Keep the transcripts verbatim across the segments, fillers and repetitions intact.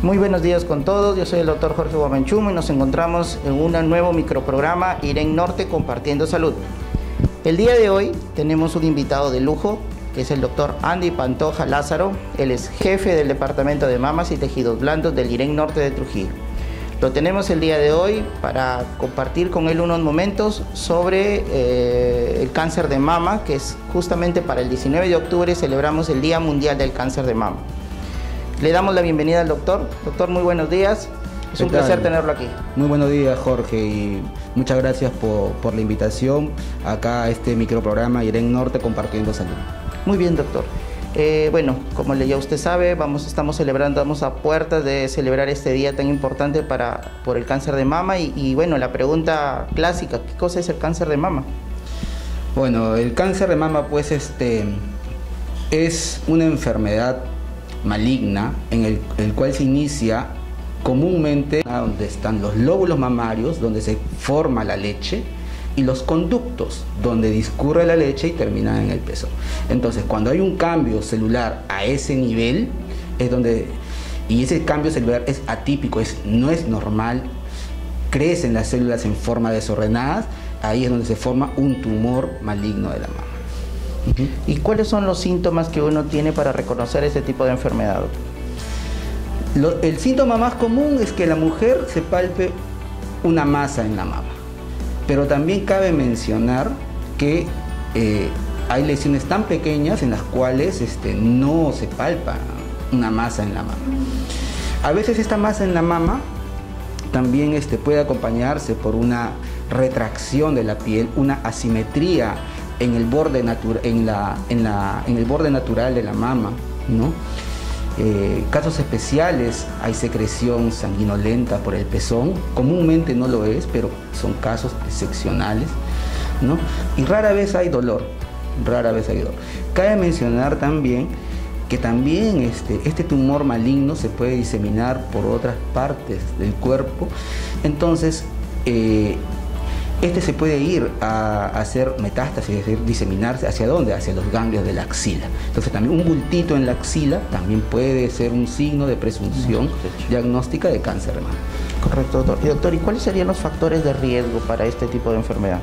Muy buenos días con todos, yo soy el doctor Jorge Guamenchumo y nos encontramos en un nuevo microprograma IREN Norte Compartiendo Salud. El día de hoy tenemos un invitado de lujo, que es el doctor Andy Pantoja Lázaro. Él es jefe del Departamento de Mamas y Tejidos Blandos del IREN Norte de Trujillo. Lo tenemos el día de hoy para compartir con él unos momentos sobre eh, el cáncer de mama, que es justamente para el diecinueve de octubre celebramos el Día Mundial del Cáncer de Mama. Le damos la bienvenida al doctor. Doctor, muy buenos días. Es un placer tenerlo aquí. Muy buenos días, Jorge, y muchas gracias por, por la invitación acá a este microprograma IREN Norte Compartiendo Salud. Muy bien, doctor. Eh, bueno, como ya usted sabe, vamos, estamos celebrando, estamos a puertas de celebrar este día tan importante para, por el cáncer de mama y, y bueno, la pregunta clásica, ¿qué cosa es el cáncer de mama? Bueno, el cáncer de mama pues este, es una enfermedad maligna en el, el cual se inicia comúnmente donde están los lóbulos mamarios, donde se forma la leche, y los conductos donde discurre la leche y termina en el pezón. Entonces, cuando hay un cambio celular a ese nivel, es donde, y ese cambio celular es atípico, es, no es normal, crecen las células en forma desordenadas, ahí es donde se forma un tumor maligno de la mama. Uh-huh. ¿Y cuáles son los síntomas que uno tiene para reconocer ese tipo de enfermedad? Lo, el síntoma más común es que la mujer se palpe una masa en la mama. Pero también cabe mencionar que eh, hay lesiones tan pequeñas en las cuales este, no se palpa una masa en la mama. A veces esta masa en la mama también este, puede acompañarse por una retracción de la piel, una asimetría en el borde, natura, en la, en la, en el borde natural de la mama, ¿no? Eh, casos especiales, hay secreción sanguinolenta por el pezón, comúnmente no lo es, pero son casos excepcionales, ¿no? Y rara vez hay dolor, rara vez hay dolor. Cabe mencionar también que también este, este tumor maligno se puede diseminar por otras partes del cuerpo, entonces eh, este se puede ir a, a hacer metástasis, es decir, diseminarse. ¿Hacia dónde? Hacia los ganglios de la axila. Entonces también un bultito en la axila también puede ser un signo de presunción diagnóstica de cáncer de mama. Correcto, doctor. Y doctor, ¿y cuáles serían los factores de riesgo para este tipo de enfermedad?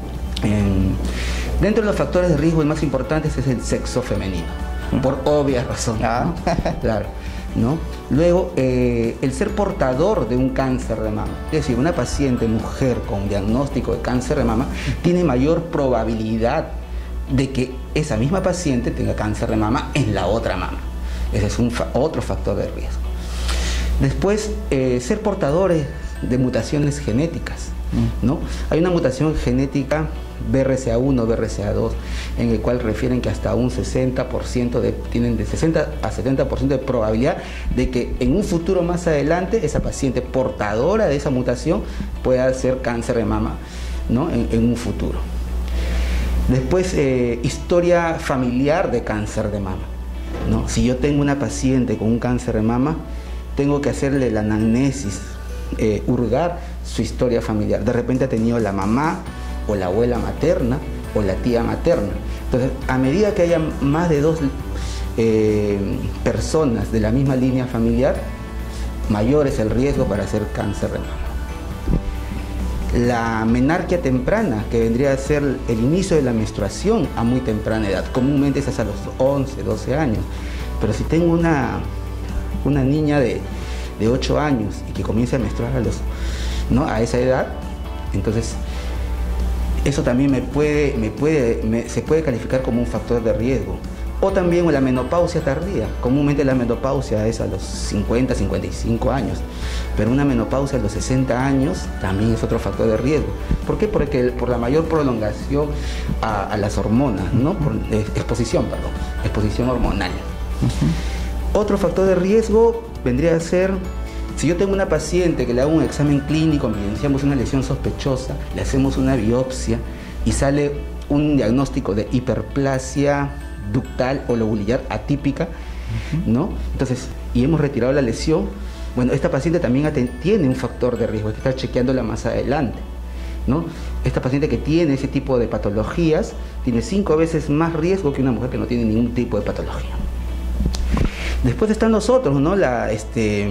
En, dentro de los factores de riesgo, el más importante es el sexo femenino, ¿Mm? por obvias razones. Ah. ¿no? Claro. ¿No? Luego, eh, el ser portador de un cáncer de mama, es decir, una paciente mujer con diagnóstico de cáncer de mama tiene mayor probabilidad de que esa misma paciente tenga cáncer de mama en la otra mama. Ese es un fa otro factor de riesgo. Después, eh, ser portadores de mutaciones genéticas, ¿no? Hay una mutación genética B R C A uno, B R C A dos, en el cual refieren que hasta un sesenta por ciento de, tienen de sesenta a setenta por ciento de probabilidad de que en un futuro más adelante esa paciente portadora de esa mutación pueda hacer cáncer de mama, ¿no? en, en un futuro. Después, eh, historia familiar de cáncer de mama, ¿no? Si yo tengo una paciente con un cáncer de mama, tengo que hacerle la anamnesis, eh, hurgar su historia familiar. De repente ha tenido la mamá o la abuela materna o la tía materna. Entonces, a medida que haya más de dos eh, personas de la misma línea familiar, mayor es el riesgo para hacer cáncer de mama. La menarquia temprana, que vendría a ser el inicio de la menstruación a muy temprana edad, comúnmente es hasta los once, doce años, pero si tengo una, una niña de, de ocho años y que comienza a menstruar a, los, ¿no? a esa edad, entonces eso también me puede, me puede, me, se puede calificar como un factor de riesgo. O también la menopausia tardía. Comúnmente la menopausia es a los cincuenta, cincuenta y cinco años, pero una menopausia a los sesenta años también es otro factor de riesgo. ¿Por qué? Porque por la mayor prolongación a, a las hormonas, ¿no? Por, eh, exposición, perdón, exposición hormonal. Uh-huh. Otro factor de riesgo vendría a ser, si yo tengo una paciente que le hago un examen clínico, evidenciamos una lesión sospechosa, le hacemos una biopsia y sale un diagnóstico de hiperplasia ductal o lobulillar atípica, uh-huh. ¿no? Entonces, y hemos retirado la lesión, bueno, esta paciente también tiene un factor de riesgo, hay que estar chequeándola más adelante, ¿no? Esta paciente que tiene ese tipo de patologías tiene cinco veces más riesgo que una mujer que no tiene ningún tipo de patología. Después están los otros, ¿no? La, este,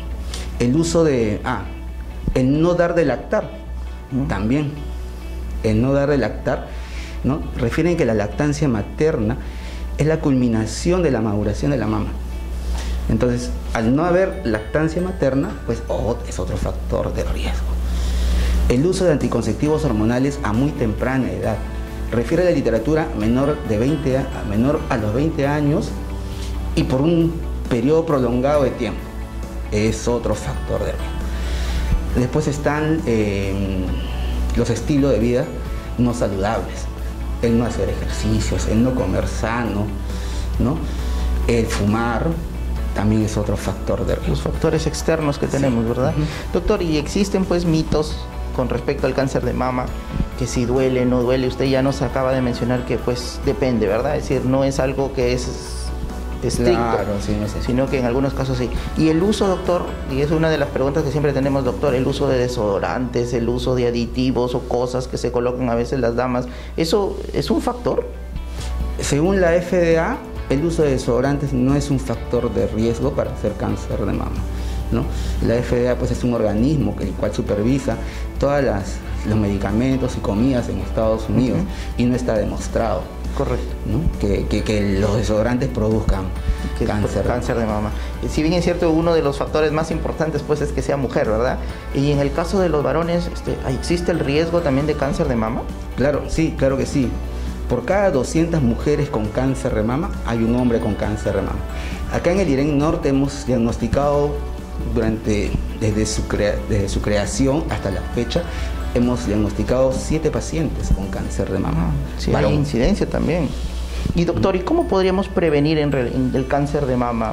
el uso de... Ah, el no dar de lactar, ¿no? También. El no dar de lactar, ¿no? Refieren que la lactancia materna es la culminación de la maduración de la mama. Entonces, al no haber lactancia materna, pues oh, es otro factor de riesgo. El uso de anticonceptivos hormonales a muy temprana edad. Refiere a la literatura menor, de veinte a, menor a los veinte años y por un periodo prolongado de tiempo. Es otro factor de riesgo. Después están eh, los estilos de vida no saludables. El no hacer ejercicios, el no comer sano, ¿no? El fumar también es otro factor de riesgo. Los factores externos que tenemos, sí. ¿Verdad? Uh-huh. Doctor, ¿y existen pues mitos con respecto al cáncer de mama? Que si duele, no duele. Usted ya nos acaba de mencionar que pues depende, ¿verdad? Es decir, no es algo que es estricto, claro, sí, no sé. Sino que en algunos casos sí. Y el uso, doctor, y es una de las preguntas que siempre tenemos, doctor, el uso de desodorantes, el uso de aditivos o cosas que se colocan a veces las damas, ¿eso es un factor? Según la F D A, el uso de desodorantes no es un factor de riesgo para hacer cáncer de mama, ¿no? La F D A pues es un organismo que, el cual supervisa todos los medicamentos y comidas en Estados Unidos, uh-huh. Y no está demostrado. Correcto. ¿No? Que, que, que los desodorantes produzcan que cáncer. cáncer de mama. Si bien es cierto, uno de los factores más importantes pues es que sea mujer, ¿verdad? Y en el caso de los varones, este, ¿existe el riesgo también de cáncer de mama? Claro, sí, claro que sí. Por cada doscientas mujeres con cáncer de mama, hay un hombre con cáncer de mama. Acá en el IREN Norte hemos diagnosticado durante, desde su, crea, desde su creación hasta la fecha, hemos diagnosticado siete pacientes con cáncer de mama. Sí, hay incidencia también. Y doctor, ¿y cómo podríamos prevenir en, en el cáncer de mama?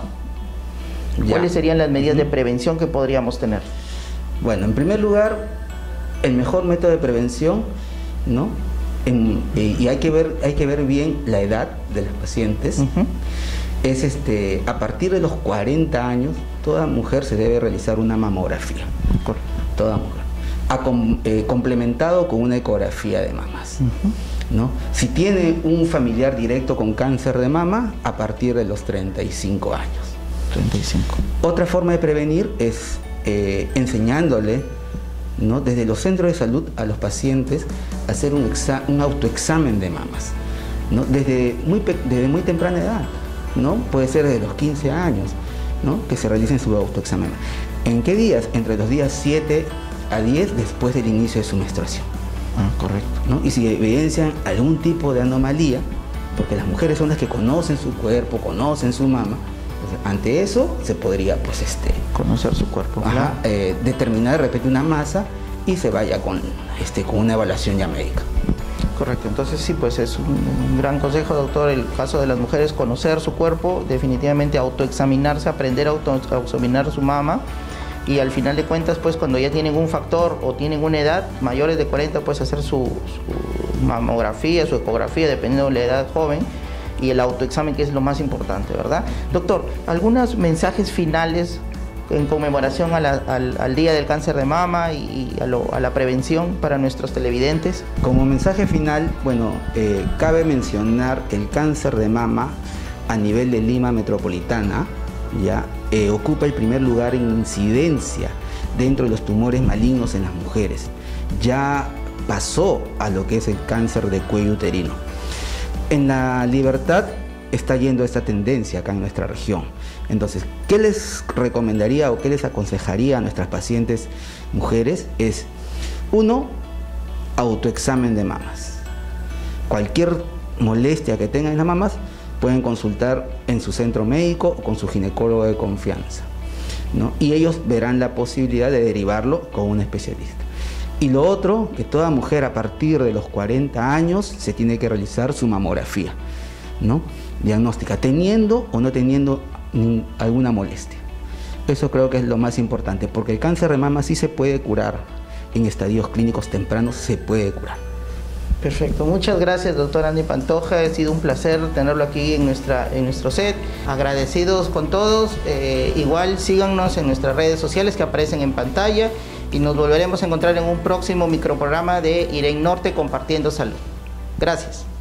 ¿Cuáles ya. serían las medidas de prevención que podríamos tener? Bueno, en primer lugar, el mejor método de prevención, ¿no? En, y, y hay que ver, hay que ver bien la edad de las pacientes. Uh-huh. Es este, a partir de los cuarenta años, toda mujer se debe realizar una mamografía. Correcto. Toda mujer. A com, eh, complementado con una ecografía de mamas. Uh-huh. ¿No? Si tiene un familiar directo con cáncer de mama, a partir de los treinta y cinco años. treinta y cinco. Otra forma de prevenir es eh, enseñándole, ¿no? Desde los centros de salud a los pacientes hacer un, exa un autoexamen de mamas, ¿no? Desde muy, desde muy temprana edad, ¿no? Puede ser desde los quince años, ¿no? Que se realicen su autoexamen. ¿En qué días? Entre los días siete a diez después del inicio de su menstruación. Ah, correcto. ¿No? Y si evidencian algún tipo de anomalía, porque las mujeres son las que conocen su cuerpo, conocen su mama, pues, ante eso se podría, pues, este, conocer su cuerpo, ajá, eh, determinar de repente una masa y se vaya con, este, con una evaluación ya médica. Correcto, entonces sí, pues es un, un gran consejo, doctor, el caso de las mujeres, conocer su cuerpo, definitivamente autoexaminarse, aprender a autoexaminar su mama. Y al final de cuentas, pues cuando ya tienen un factor o tienen una edad, mayores de cuarenta, pues hacer su, su mamografía, su ecografía, dependiendo de la edad joven, y el autoexamen, que es lo más importante, ¿verdad? Doctor, ¿algunos mensajes finales en conmemoración a la, al, al Día del Cáncer de Mama y, y a, lo, a la prevención para nuestros televidentes? Como mensaje final, bueno, eh, cabe mencionar que el cáncer de mama a nivel de Lima metropolitana ya eh, ocupa el primer lugar en incidencia dentro de los tumores malignos en las mujeres. Ya pasó a lo que es el cáncer de cuello uterino. En La Libertad está yendo esta tendencia acá en nuestra región. Entonces, ¿qué les recomendaría o qué les aconsejaría a nuestras pacientes mujeres? Es, uno, autoexamen de mamas. Cualquier molestia que tengan en las mamas, pueden consultar en su centro médico o con su ginecólogo de confianza, ¿no? Y ellos verán la posibilidad de derivarlo con un especialista. Y lo otro, que toda mujer a partir de los cuarenta años se tiene que realizar su mamografía, ¿no? Diagnóstica, teniendo o no teniendo ni alguna molestia. Eso creo que es lo más importante, porque el cáncer de mama sí se puede curar, en estadios clínicos tempranos se puede curar. Perfecto, muchas gracias, doctor Andy Pantoja, ha sido un placer tenerlo aquí en, nuestra, en nuestro set, agradecidos con todos, eh, igual síganos en nuestras redes sociales que aparecen en pantalla y nos volveremos a encontrar en un próximo microprograma de IREN Norte Compartiendo Salud. Gracias.